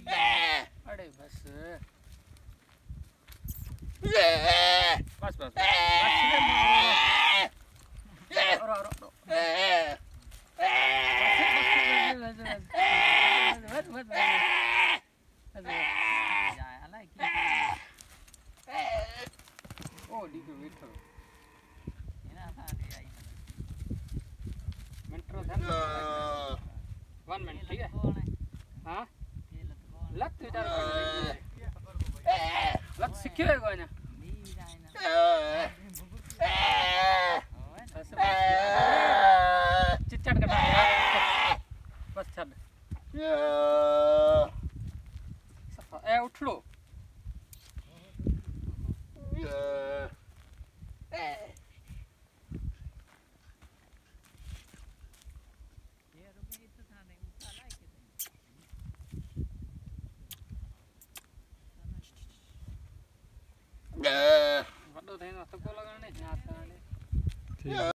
अरे बस बस वन मिनट ठीक है हाँ लत विचार लत सीखियो है कोई ना चिचड़ कटा बस छड़ ए उठ लो वॾो थिए न थको लॻण ने